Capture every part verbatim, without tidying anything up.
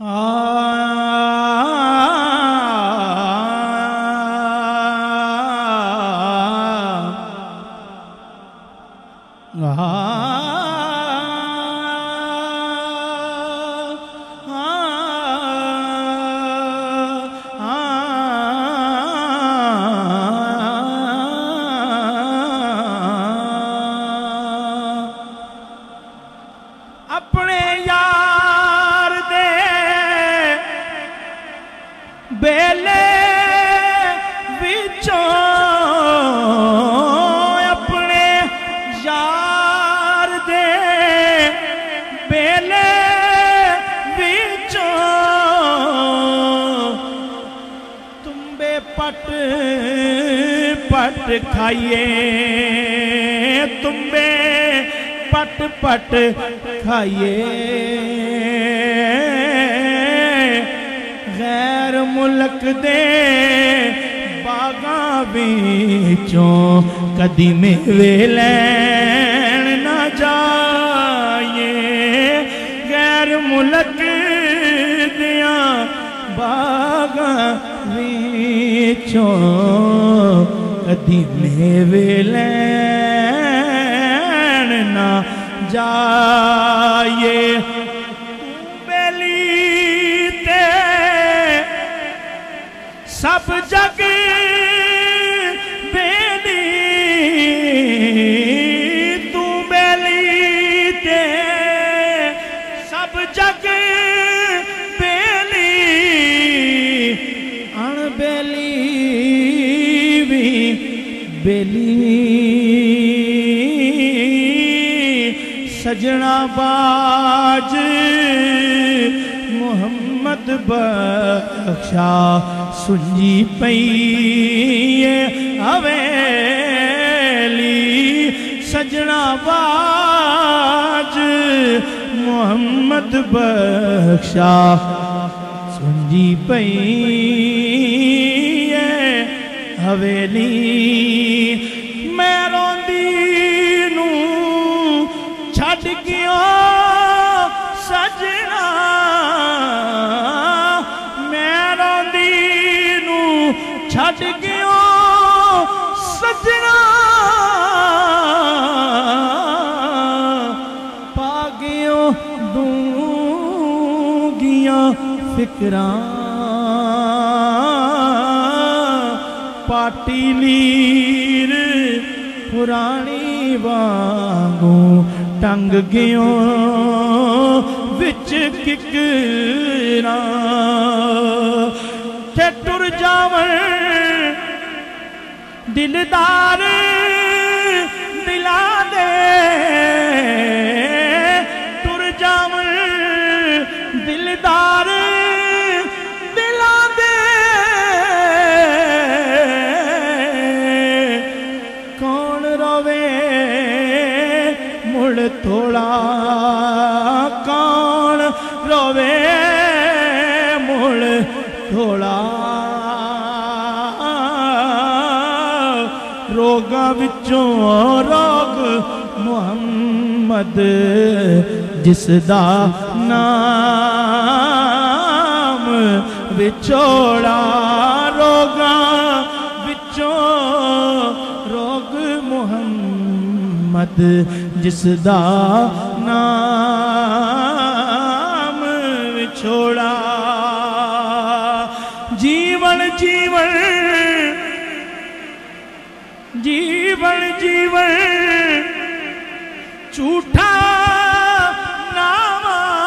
اپنے یار دے بیلے وچوں اپنے یار دے بیلے وچوں تمبے پٹ پٹ کھائیے تمبے پٹ پٹ کھائیے غیر ملک دے باغاں وچوں کدی میوے لین نہ جائیے غیر ملک دیاں باغاں وچوں کدی میوے لین نہ جائیے بیلی تے سب جگ بیلی تو بیلی تے سب جگ بیلی ان بیلی بھی بیلی سجنا باج محمد بخشا سنجی پئیے حویلی سجنا باج محمد بخشا سنجی پئیے حویلی میں روندی چھڑ گیا سجنا میں روندی نوں چھڑ گیا سجنا پا گیا ڈونگیاں فکراں پاٹی لیر پرانی وانگوں ٹنگ گیوں وچ ککراں تے ٹر جاون دلدار دلا دے ٹر جاون دلدار دلا دے کون روے مڑ تھوڑا کون روے مڑ تھوڑا روگاں وچوں روگ محمد جس دا نام وچوڑا روگاں وچوں روگ محمد جس دا نام وچوڑا جیون جیون جیون جیون جھوٹا نام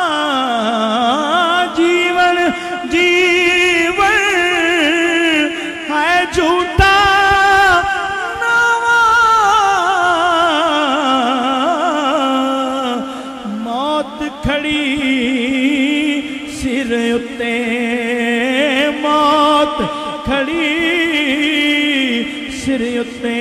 جیون جیون ہے جھوٹا نام موت کھڑی سر اتے موت کھڑی سر اتے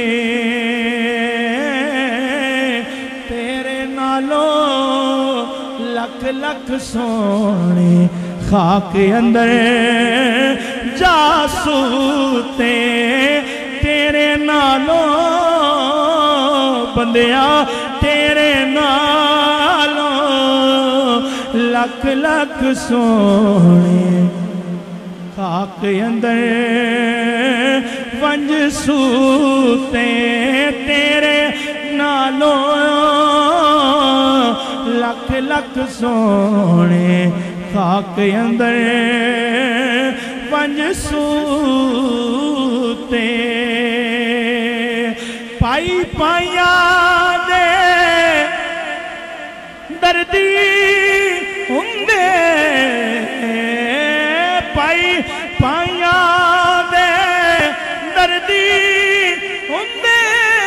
تیرے نالوں لکھ لکھ سونے خاک اندر جا سوتے تیرے نالوں بندیا تیرے نالوں لکھ لکھ سونے خاک اندر ونج سوتے تیرے نالوں لکھ لکھ سونے خاک اندر ونج سوتے پائی پائیاں دے دردی ہوندے پائی پائیاں دے دردی ہوندے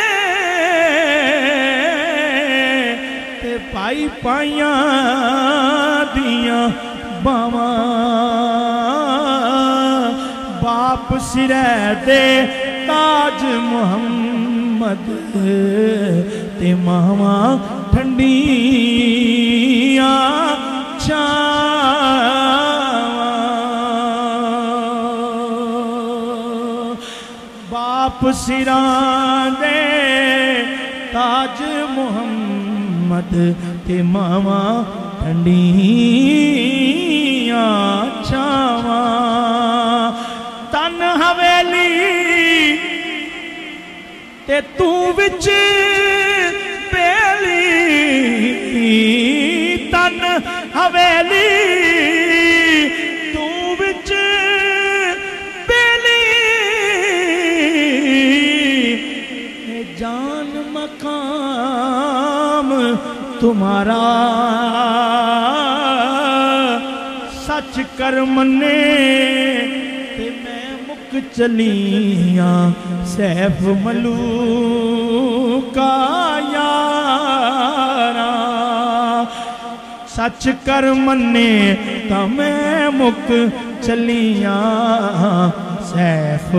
تے پائی پائیاں دیاں باواں باپ سرے دے تاج محمد تے ماواں ٹھنڈیاں چھاواں باپ سراں دے تاج محمد تے ماواں ٹھنڈیاں چھاواں تن حویلی تے تو وچ بیلی تن حویلی تو وچ بیلی اے جان مقام تمہارا سچ کر منے تے میں مک چلیاں سیف ملوکا یارا سچ کر منے تا میں مک چلیاں سیف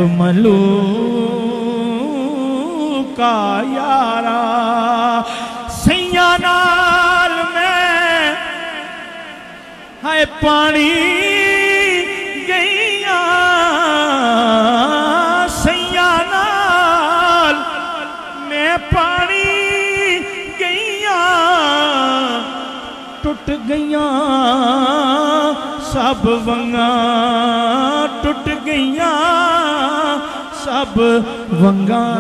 ملوکا یارا سیاں نال میں ہائے پانی گئیاں سیاں نال میں پانی گئیاں ٹوٹ گئیاں سب ونگاں ٹوٹ گئیاں سب ونگاں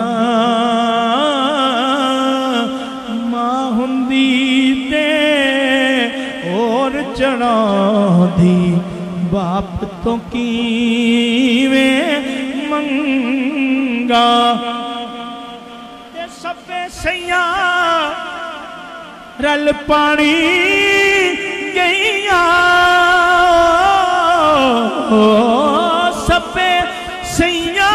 ماں ہندی تے اور چڑھا دی باپ تو کیویں منگا تے سبے سیاں رل پانی گئیاں سبے سیاں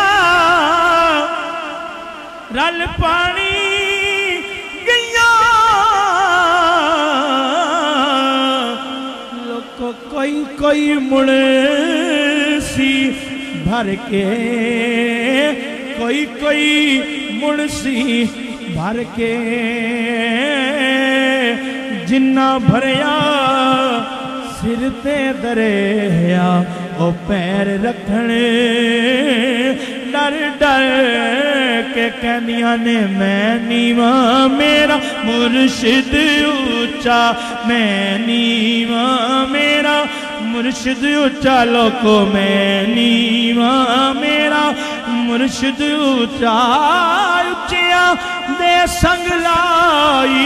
رل پانی گئیاں لوگ کوئی کوئی مڑسی بھر کے کوئی کوئی مڑسی بھر کے جنہ بھریا سر تے دریا او پیر رکھنے ڈر ڈر کے کہنیاں نے میں نیواں میرا مرشد اونچا میں نیواں میرا مرشد اونچا لوکو میں نیواں میرا مرشد اونچا اونچیاں دے سنگ لائی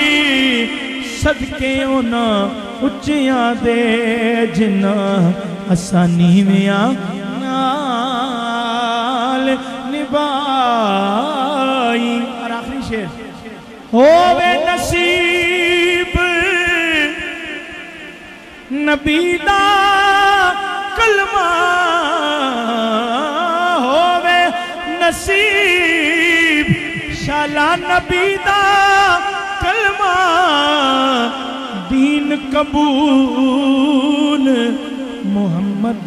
صدقے اونا اونچیاں دے جنہ اسانی میں نال نبائی اور آخری شیر ہووے نصیب نبی دا کلمہ ہووے نصیب شالا نبی دا کلمہ دین قبول محمد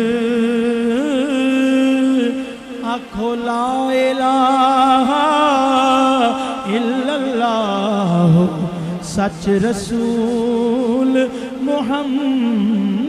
آکھو لا الہ الا اللہ سچ رسول محمد